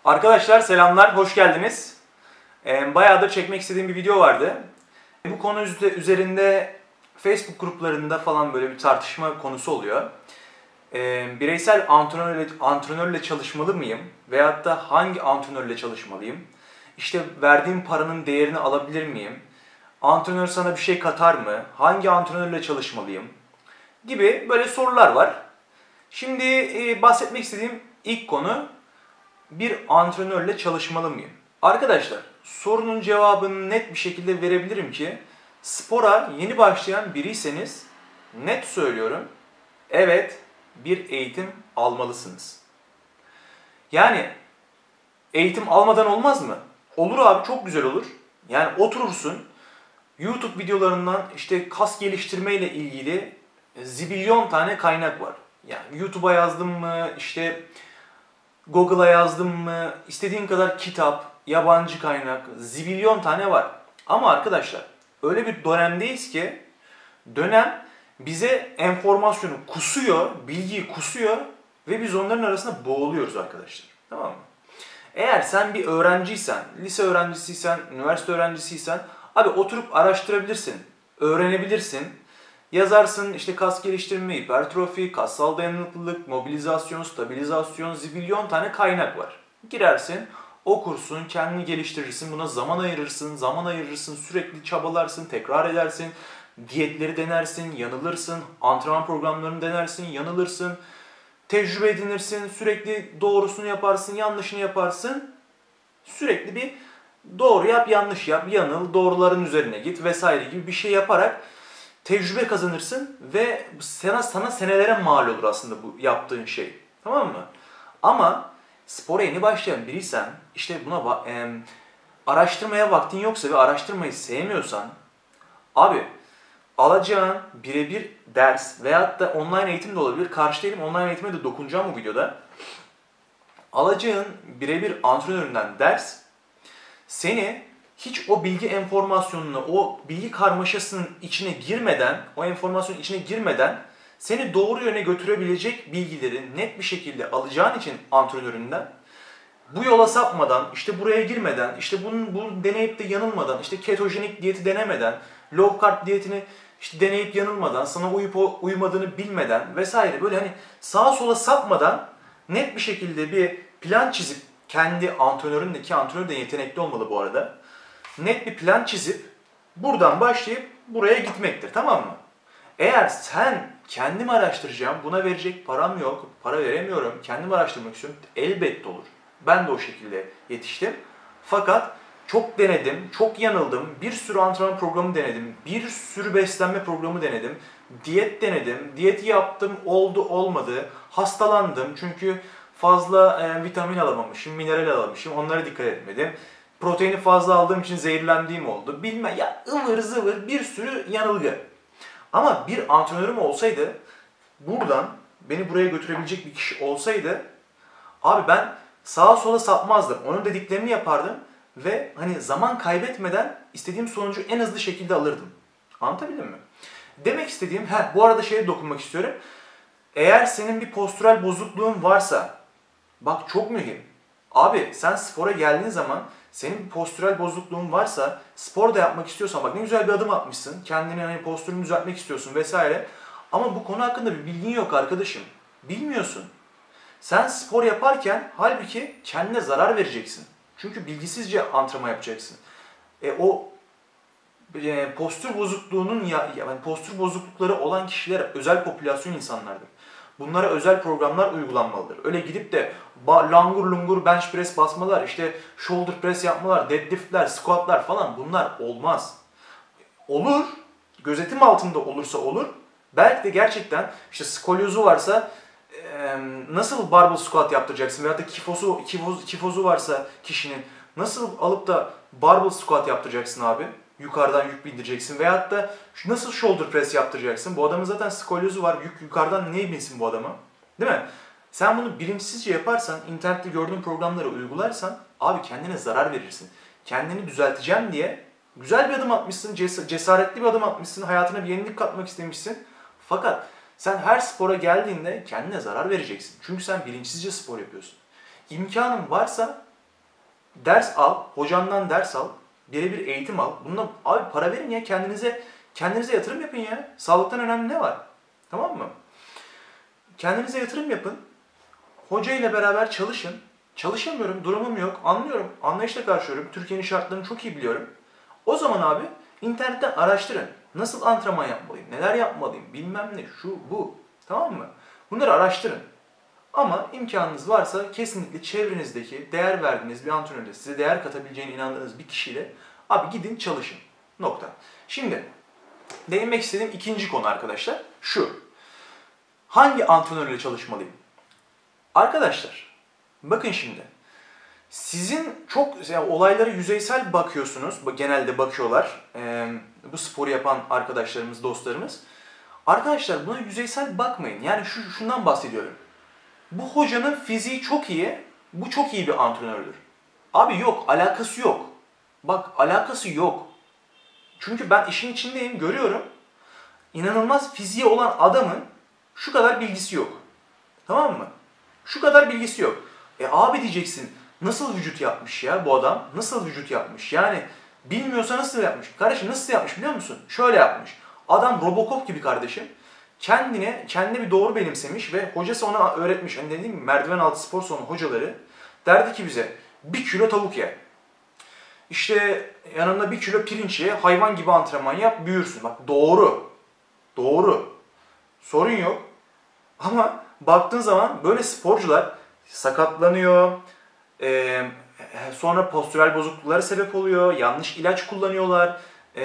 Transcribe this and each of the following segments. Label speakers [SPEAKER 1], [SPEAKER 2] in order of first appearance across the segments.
[SPEAKER 1] Arkadaşlar selamlar, hoş geldiniz. Bayağıdır çekmek istediğim bir video vardı. Bu konu üzerinde Facebook gruplarında falan böyle bir tartışma konusu oluyor. Bireysel antrenörle çalışmalı mıyım? Veyahut da hangi antrenörle çalışmalıyım? İşte verdiğim paranın değerini alabilir miyim? Antrenör sana bir şey katar mı? Hangi antrenörle çalışmalıyım? Gibi böyle sorular var. Şimdi bahsetmek istediğim ilk konu, bir antrenörle çalışmalı mıyım? Arkadaşlar, sorunun cevabını net bir şekilde verebilirim ki spora yeni başlayan biriyseniz net söylüyorum, evet, bir eğitim almalısınız. Yani eğitim almadan olmaz mı? Olur abi, çok güzel olur. Yani oturursun, YouTube videolarından işte kas geliştirme ile ilgili zibilyon tane kaynak var. Yani YouTube'a yazdım mı, işte Google'a yazdım mı, istediğin kadar kitap, yabancı kaynak, zibilyon tane var. Ama arkadaşlar, öyle bir dönemdeyiz ki dönem bize enformasyonu kusuyor, bilgiyi kusuyor ve biz onların arasında boğuluyoruz arkadaşlar. Tamam mı? Eğer sen bir öğrenciysen, lise öğrencisiysen, üniversite öğrencisiysen abi oturup araştırabilirsin, öğrenebilirsin. Yazarsın işte kas geliştirme, hipertrofi, kassal dayanıklılık, mobilizasyon, stabilizasyon, zibilyon tane kaynak var. Girersin, okursun, kendini geliştirirsin, buna zaman ayırırsın, sürekli çabalarsın, tekrar edersin, diyetleri denersin, yanılırsın, antrenman programlarını denersin, yanılırsın, tecrübe edinirsin, sürekli doğrusunu yaparsın, yanlışını yaparsın, sürekli bir doğru yap, yanlış yap, yanıl, doğruların üzerine git vesaire gibi bir şey yaparak tecrübe kazanırsın ve sana senelere mal olur aslında bu yaptığın şey. Tamam mı? Ama spora yeni başlayan biriysen, işte buna araştırmaya vaktin yoksa ve araştırmayı sevmiyorsan, abi alacağın birebir ders veyahut da online eğitim de olabilir. Karşı değilim, online eğitime de dokunacağım bu videoda. Alacağın birebir antrenöründen ders seni hiç o bilgi enformasyonuna, o bilgi karmaşasının içine girmeden, o enformasyonun içine girmeden seni doğru yöne götürebilecek bilgileri net bir şekilde alacağın için antrenöründen, bu yola sapmadan, işte buraya girmeden, işte bunu deneyip de yanılmadan, işte ketojenik diyeti denemeden, low carb diyetini işte deneyip yanılmadan, sana uyup uymadığını bilmeden vesaire böyle hani sağa sola sapmadan net bir şekilde bir plan çizip, kendi antrenöründeki antrenör de yetenekli olmalı bu arada, net bir plan çizip buradan başlayıp buraya gitmektir, tamam mı? Eğer sen kendim araştıracağım, buna verecek param yok, para veremiyorum, kendim araştırmak istiyorum, elbette olur. Ben de o şekilde yetiştim. Fakat çok denedim, çok yanıldım, bir sürü antrenman programı denedim, bir sürü beslenme programı denedim, diyet denedim, diyeti yaptım, oldu olmadı, hastalandım çünkü fazla vitamin alamamışım, mineral alamamışım, onlara dikkat etmedim. Proteini fazla aldığım için zehirlendiğim oldu. Bilmem ya, ıvır zıvır bir sürü yanılgı. Ama bir antrenörüm olsaydı, buradan beni buraya götürebilecek bir kişi olsaydı, abi ben sağa sola sapmazdım. Onun dediklerini yapardım ve hani zaman kaybetmeden istediğim sonucu en hızlı şekilde alırdım. Anlatabildim mi? Demek istediğim, bu arada şeye dokunmak istiyorum. Eğer senin bir postürel bozukluğun varsa, bak çok mühim. Abi sen spora geldiğin zaman senin bir postürel bozukluğun varsa, spor da yapmak istiyorsan, bak ne güzel bir adım atmışsın. Kendini hani postürünü düzeltmek istiyorsun vesaire. Ama bu konu hakkında bir bilgin yok arkadaşım. Bilmiyorsun. Sen spor yaparken halbuki kendine zarar vereceksin. Çünkü bilgisizce antrenman yapacaksın. Postür bozukluğunun yani postür bozuklukları olan kişiler özel popülasyon insanlardır. Bunlara özel programlar uygulanmalıdır. Öyle gidip de langur lungur bench press basmalar, işte shoulder press yapmalar, deadliftler, squatlar falan bunlar olmaz. Olur, gözetim altında olursa olur. Belki de gerçekten işte skolyozu varsa nasıl barbell squat yaptıracaksın veyahut da kifozu varsa kişinin nasıl alıp da barbell squat yaptıracaksın abi? Yukarıdan yük bindireceksin veyahut da nasıl shoulder press yaptıracaksın? Bu adamın zaten skolyozu var. Yukarıdan niye binsin bu adama? Değil mi? Sen bunu bilinçsizce yaparsan, internette gördüğün programları uygularsan abi kendine zarar verirsin. Kendini düzelteceğim diye güzel bir adım atmışsın, cesaretli bir adım atmışsın, hayatına bir yenilik katmak istemişsin. Fakat sen her spora geldiğinde kendine zarar vereceksin. Çünkü sen bilinçsizce spor yapıyorsun. İmkanın varsa Ders al, hocandan ders al, birebir eğitim al. Bununla abi para verin ya, kendinize yatırım yapın ya. Sağlıktan önemli ne var? Tamam mı? Kendinize yatırım yapın. Hoca ile beraber çalışın. Çalışamıyorum, durumum yok, anlıyorum, anlayışla karşılıyorum. Türkiye'nin şartlarını çok iyi biliyorum. O zaman abi internetten araştırın. Nasıl antrenman yapmalıyım, neler yapmalıyım, bilmem ne, şu, bu. Tamam mı? Bunları araştırın. Ama imkanınız varsa kesinlikle çevrenizdeki değer verdiğiniz bir antrenörle, size değer katabileceğine inandığınız bir kişiyle abi gidin çalışın. Nokta. Şimdi değinmek istediğim ikinci konu arkadaşlar şu. Hangi antrenörle çalışmalıyım? Arkadaşlar bakın şimdi. Sizin çok yani olaylara yüzeysel bakıyorsunuz. Genelde bakıyorlar. Bu sporu yapan arkadaşlarımız, dostlarımız. Arkadaşlar buna yüzeysel bakmayın. Yani şundan bahsediyorum. Bu hocanın fiziği çok iyi. Bu çok iyi bir antrenördür. Abi yok, alakası yok. Bak alakası yok. Çünkü ben işin içindeyim, görüyorum. İnanılmaz fiziği olan adamın şu kadar bilgisi yok. Tamam mı? Şu kadar bilgisi yok. Abi diyeceksin, nasıl vücut yapmış ya bu adam? Nasıl vücut yapmış? Yani bilmiyorsa nasıl yapmış? Kardeşim nasıl yapmış biliyor musun? Şöyle yapmış. Adam Robocop gibi kardeşim. Kendine bir doğru benimsemiş ve hocası ona öğretmiş. Hani dediğim gibi merdiven altı spor salonu hocaları derdi ki bize 1 kilo tavuk ye. İşte yanında 1 kilo pirinç ye, hayvan gibi antrenman yap, büyürsün. Bak doğru. Doğru. Sorun yok. Ama baktığın zaman böyle sporcular sakatlanıyor, sonra postürel bozukluklara sebep oluyor, yanlış ilaç kullanıyorlar,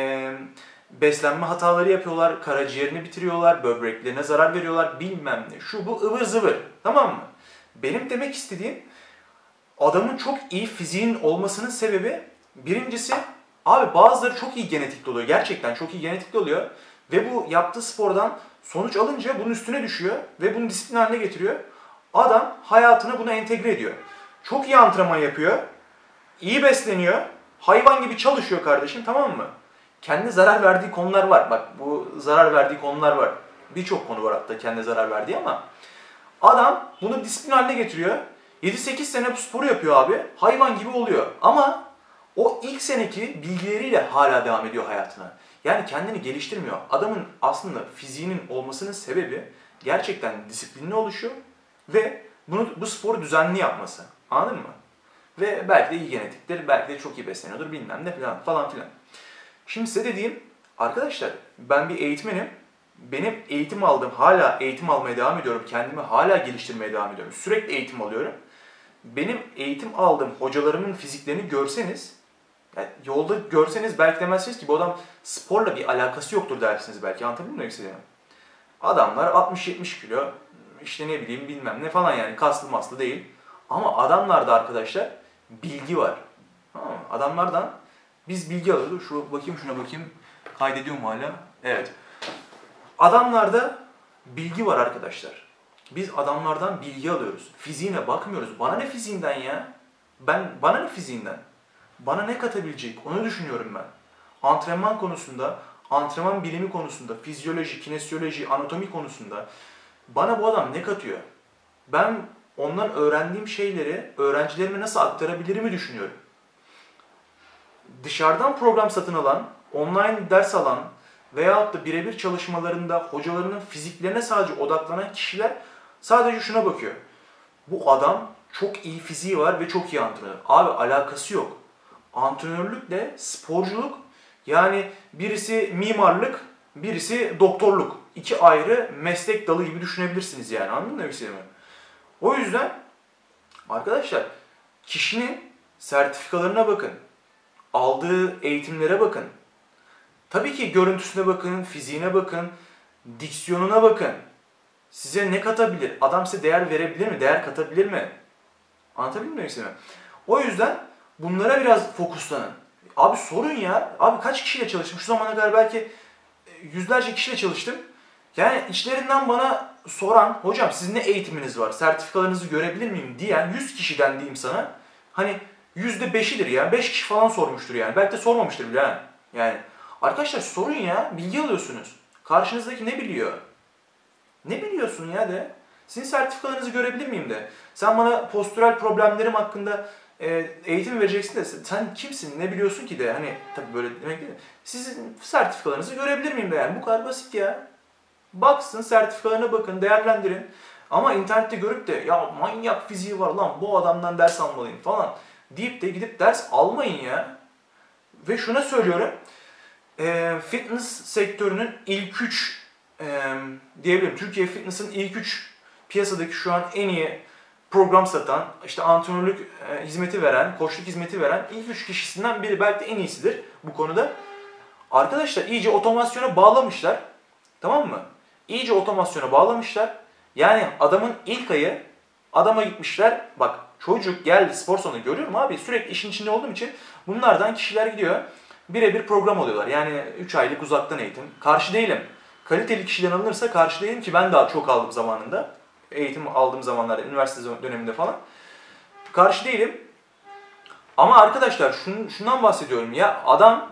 [SPEAKER 1] beslenme hataları yapıyorlar, karaciğerini bitiriyorlar, böbreklerine zarar veriyorlar, bilmem ne, şu bu ıvır zıvır, tamam mı? Benim demek istediğim adamın çok iyi fiziğin olmasının sebebi birincisi abi bazıları çok iyi genetikli oluyor, gerçekten çok iyi genetikli oluyor ve bu yaptığı spordan sonuç alınca bunun üstüne düşüyor ve bunu disiplin haline getiriyor. Adam hayatına bunu entegre ediyor. Çok iyi antrenman yapıyor, iyi besleniyor, hayvan gibi çalışıyor kardeşim, tamam mı? Kendine zarar verdiği konular var. Bak bu zarar verdiği konular var. Birçok konu var hatta kendine zarar verdiği ama adam bunu disiplin haline getiriyor. 7-8 sene bu sporu yapıyor abi. Hayvan gibi oluyor. Ama o ilk seneki bilgileriyle hala devam ediyor hayatına. Yani kendini geliştirmiyor. Adamın aslında fiziğinin olmasının sebebi gerçekten disiplinli oluşu ve bu sporu düzenli yapması. Anladın mı? Ve belki de iyi genetiktir, belki de çok iyi besleniyordur, bilmem ne falan filan. Şimdi size dediğim, arkadaşlar ben bir eğitmenim. Benim eğitim aldığım, hala eğitim almaya devam ediyorum. Kendimi hala geliştirmeye devam ediyorum. Sürekli eğitim alıyorum. Benim eğitim aldığım hocalarımın fiziklerini görseniz, yani yolda görseniz belki demezsiniz ki bu adam sporla bir alakası yoktur dersiniz belki. Anlatabildim mi demek istediğimi? Adamlar 60-70 kilo, işte ne bileyim bilmem ne falan yani kaslı maslı değil. Ama adamlarda arkadaşlar bilgi var. Adamlardan biz bilgi alıyoruz. Şuna bakayım. Kaydediyorum hala. Evet. Adamlarda bilgi var arkadaşlar. Biz adamlardan bilgi alıyoruz. Fiziğine bakmıyoruz. Bana ne fiziğinden ya? Bana ne fiziğinden? Bana ne katabilecek? Onu düşünüyorum ben. Antrenman konusunda, antrenman bilimi konusunda, fizyoloji, kinesiyoloji, anatomi konusunda bana bu adam ne katıyor? Ben ondan öğrendiğim şeyleri öğrencilerime nasıl aktarabilirimi düşünüyorum. Dışarıdan program satın alan, online ders alan veyahut da birebir çalışmalarında hocalarının fiziklerine sadece odaklanan kişiler sadece şuna bakıyor. Bu adam çok iyi fiziği var ve çok iyi antrenör. Abi alakası yok. Antrenörlükle sporculuk, yani birisi mimarlık, birisi doktorluk. İki ayrı meslek dalı gibi düşünebilirsiniz yani. Anladın mı demek istediğimi? O yüzden arkadaşlar kişinin sertifikalarına bakın. Aldığı eğitimlere bakın. Tabii ki görüntüsüne bakın, fiziğine bakın, diksiyonuna bakın. Size ne katabilir? Adam size değer verebilir mi? Değer katabilir mi? Anlatabildim mi demek istediğimi? O yüzden bunlara biraz fokuslanın. Abi sorun ya. Abi kaç kişiyle çalıştım? Şu zamana kadar belki yüzlerce kişiyle çalıştım. Yani içlerinden bana soran, hocam sizin ne eğitiminiz var? Sertifikalarınızı görebilir miyim diyen 100 kişiden diyeyim sana. Hani %5'idir ya. 5 kişi falan sormuştur yani. Belki de sormamıştır bile ha. Yani arkadaşlar sorun ya. Bilgi alıyorsunuz. Karşınızdaki ne biliyor? Ne biliyorsun ya de. Sizin sertifikalarınızı görebilir miyim de. Sen bana postürel problemlerim hakkında eğitim vereceksin de sen kimsin, ne biliyorsun ki de, hani tabii böyle demek değil mi? Sizin sertifikalarınızı görebilir miyim de, yani bu kadar basit ya. Baksın, sertifikalarına bakın, değerlendirin. Ama internette görüp de ya manyak fiziği var lan, bu adamdan ders almalıyım falan deyip de gidip ders almayın ya. Ve şuna söylüyorum, fitness sektörünün ilk 3 diyebilirim. Türkiye Fitness'ın ilk 3 piyasadaki şu an en iyi program satan, işte antrenörlük hizmeti veren, koçluk hizmeti veren ilk 3 kişisinden biri, belki de en iyisidir bu konuda. Arkadaşlar iyice otomasyona bağlamışlar. Tamam mı? İyice otomasyona bağlamışlar. Yani adamın ilk ayı, adama gitmişler. Bak çocuk geldi spor salonu, görüyorum abi, sürekli işin içinde olduğum için bunlardan kişiler gidiyor. Birebir program alıyorlar. Yani 3 aylık uzaktan eğitim. Karşı değilim. Kaliteli kişiden alınırsa karşı değilim ki, ben daha çok aldım zamanında. Eğitim aldığım zamanlarda, üniversite döneminde falan. Karşı değilim. Ama arkadaşlar şundan bahsediyorum ya, adam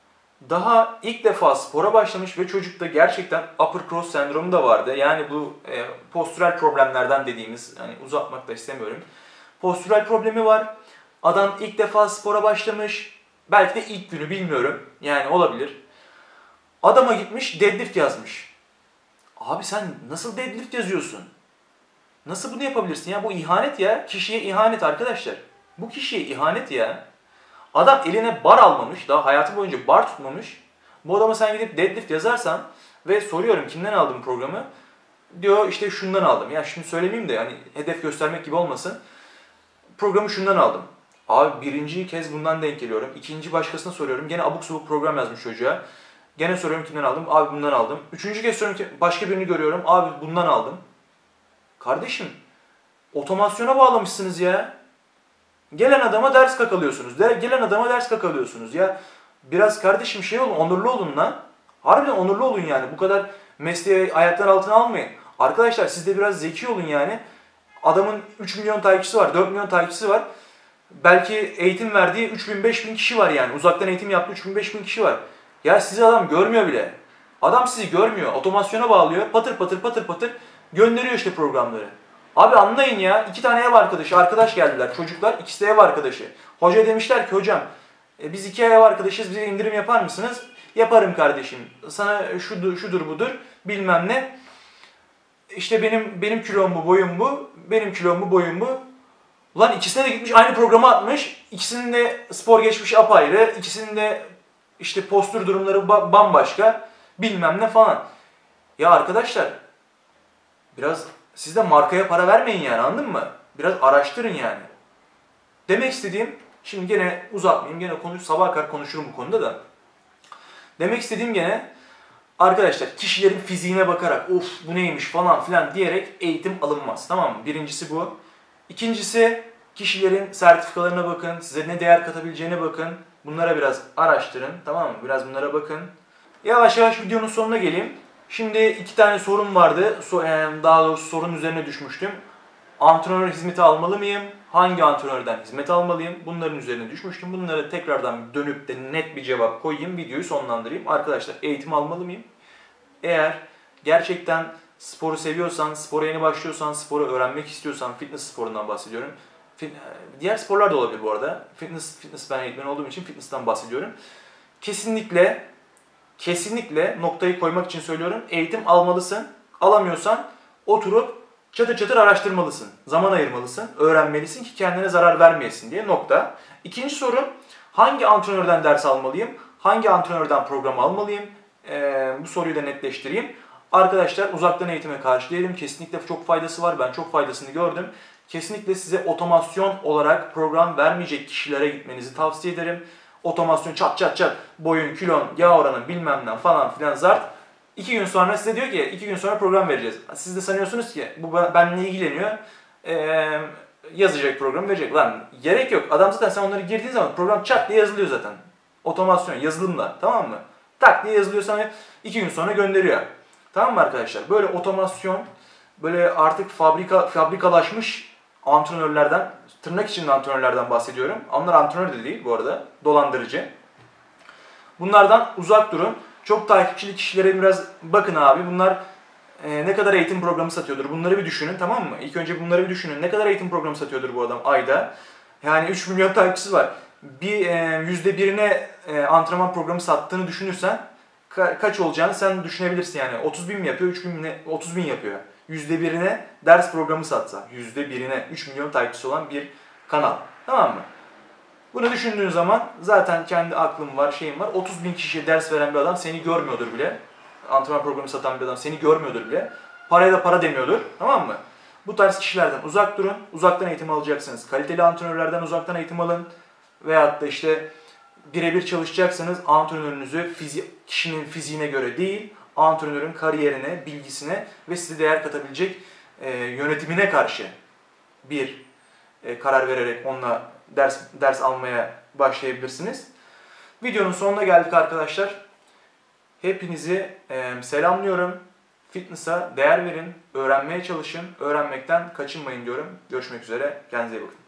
[SPEAKER 1] daha ilk defa spora başlamış ve çocukta gerçekten upper cross sendromu da vardı. Yani bu postürel problemlerden dediğimiz, hani uzatmak da istemiyorum. Postürel problemi var. Adam ilk defa spora başlamış. Belki de ilk günü, bilmiyorum. Yani olabilir. Adama gitmiş deadlift yazmış. Abi sen nasıl deadlift yazıyorsun? Nasıl bunu yapabilirsin ya? Bu ihanet ya. Kişiye ihanet arkadaşlar. Bu kişiye ihanet ya. Adam eline bar almamış. Daha hayatı boyunca bar tutmamış. Bu adama sen gidip deadlift yazarsan ve soruyorum kimden aldın programı? Diyor işte şundan aldım. Ya şimdi söylemeyeyim de hani hedef göstermek gibi olmasın. Programı şundan aldım. Abi birinci kez bundan denk geliyorum. İkinci başkasına soruyorum. Gene abuk subuk program yazmış çocuğa. Gene soruyorum kimden aldım? Abi bundan aldım. Üçüncü kez soruyorum ki başka birini görüyorum. Abi bundan aldım. Kardeşim otomasyona bağlamışsınız ya. Gelen adama ders kakalıyorsunuz. Gelen adama ders kakalıyorsunuz ya. Biraz kardeşim şey olun, onurlu olun lan. Harbiden onurlu olun yani. Bu kadar mesleği ayaklar altına almayın. Arkadaşlar siz de biraz zeki olun yani. Adamın 3 milyon takipçisi var, 4 milyon takipçisi var. Belki eğitim verdiği 3000-5000 kişi var yani. Uzaktan eğitim yaptığı 3000-5000 kişi var. Ya sizi adam görmüyor bile. Adam sizi görmüyor. Otomasyona bağlıyor. Patır patır patır patır gönderiyor işte programları. Abi anlayın ya. 2 tane ev arkadaşı, arkadaş geldiler. Çocuklar, ikisi de ev arkadaşı. Hoca demişler ki hocam biz 2 ev arkadaşız, bize indirim yapar mısınız? Yaparım kardeşim. Sana şudur budur bilmem ne. İşte benim kilom bu, boyum bu. Benim kilom bu, boyum bu. Ulan ikisine de gitmiş aynı programı atmış. İkisinin de spor geçmişi apayrı. İkisinin de işte postür durumları bambaşka. Bilmem ne falan. Ya arkadaşlar biraz siz de markaya para vermeyin yani, anladın mı? Biraz araştırın yani. Demek istediğim, şimdi gene uzatmayayım, gene sabaha kadar konuşurum bu konuda da. Demek istediğim gene arkadaşlar kişilerin fiziğine bakarak of bu neymiş falan filan diyerek eğitim alınmaz, tamam mı? Birincisi bu. İkincisi kişilerin sertifikalarına bakın, size ne değer katabileceğine bakın. Bunlara biraz araştırın, tamam mı? Biraz bunlara bakın. Yavaş yavaş videonun sonuna geleyim. Şimdi 2 tane sorum vardı. Daha doğrusu sorunun üzerine düşmüştüm. Antrenör hizmeti almalı mıyım? Hangi antrenörden hizmet almalıyım? Bunların üzerine düşmüştüm. Bunlara tekrardan dönüp de net bir cevap koyayım. Videoyu sonlandırayım. Arkadaşlar eğitim almalı mıyım? Eğer gerçekten sporu seviyorsan, spora yeni başlıyorsan, sporu öğrenmek istiyorsan, fitness sporundan bahsediyorum. Diğer sporlar da olabilir bu arada. Fitness ben eğitmen olduğum için fitness'tan bahsediyorum. Kesinlikle noktayı koymak için söylüyorum. Eğitim almalısın. Alamıyorsan oturup çatır çatır araştırmalısın. Zaman ayırmalısın. Öğrenmelisin ki kendine zarar vermeyesin diye nokta. İkinci soru, hangi antrenörden ders almalıyım? Hangi antrenörden program almalıyım? Bu soruyu da netleştireyim. Arkadaşlar uzaktan eğitime karşı değilim. Kesinlikle çok faydası var. Ben çok faydasını gördüm. Kesinlikle size otomasyon olarak program vermeyecek kişilere gitmenizi tavsiye ederim. Otomasyon çat çat çat, boyun, kilon, yağ oranın bilmem ne falan filan zart. 2 gün sonra size diyor ki 2 gün sonra program vereceğiz. Siz de sanıyorsunuz ki bu benimle ilgileniyor. Yazacak programı verecek. Lan gerek yok. Adam zaten sen onları girdiğin zaman program çat diye yazılıyor zaten. Otomasyon, yazılımla, tamam mı? Tak diye yazılıyor, sana 2 gün sonra gönderiyor. Tamam mı arkadaşlar? Böyle otomasyon, böyle artık fabrikalaşmış antrenörlerden, tırnak içinde antrenörlerden bahsediyorum. Onlar antrenör de değil bu arada, dolandırıcı. Bunlardan uzak durun. Çok takipçili kişilere biraz bakın abi. Bunlar ne kadar eğitim programı satıyordur? Bunları bir düşünün, tamam mı? İlk önce bunları bir düşünün. Ne kadar eğitim programı satıyordur bu adam ayda? Yani 3 milyon takipçisi var. Bir %1'ine antrenman programı sattığını düşünürsen kaç olacağını sen düşünebilirsin yani. 30 bin mi yapıyor, 3 bin mi, 30 bin yapıyor. %1'ine ders programı satsa, %1'ine 3 milyon takipçisi olan bir kanal. Tamam mı? Bunu düşündüğün zaman zaten kendi aklım var, şeyim var. 30 bin kişiye ders veren bir adam seni görmüyordur bile. Antrenman programı satan bir adam seni görmüyordur bile. Paraya da para demiyordur. Tamam mı? Bu tarz kişilerden uzak durun. Uzaktan eğitim alacaksınız. Kaliteli antrenörlerden uzaktan eğitim alın. Veyahut da işte birebir çalışacaksanız antrenörünüzü kişinin fiziğine göre değil, antrenörün kariyerine, bilgisine ve size değer katabilecek yönetimine karşı bir karar vererek onunla ders almaya başlayabilirsiniz. Videonun sonuna geldik arkadaşlar. Hepinizi selamlıyorum. Fitness'a değer verin, öğrenmeye çalışın, öğrenmekten kaçınmayın diyorum. Görüşmek üzere, kendinize iyi bakın.